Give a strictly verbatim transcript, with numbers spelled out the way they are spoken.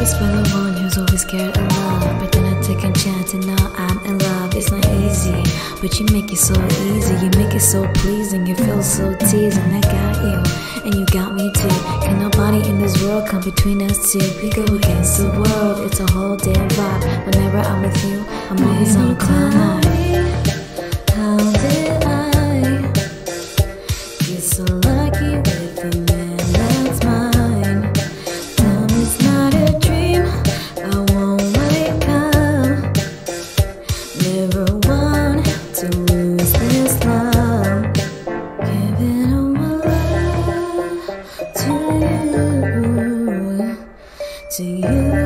always been the one who's always scared of love, but then I take a chance and now I'm in love. It's not easy, but you make it so easy. You make it so pleasing, you feel so teasing. I got you, and you got me too. Can nobody in this world come between us two? We go against the world, it's a whole damn vibe. Whenever I'm with you, I'm always on cloud nine. How did I get so lucky with the man that's mine? Tell me it's not a dream, I won't wake up. Never want to lose this love. Giving all my love to you, to you.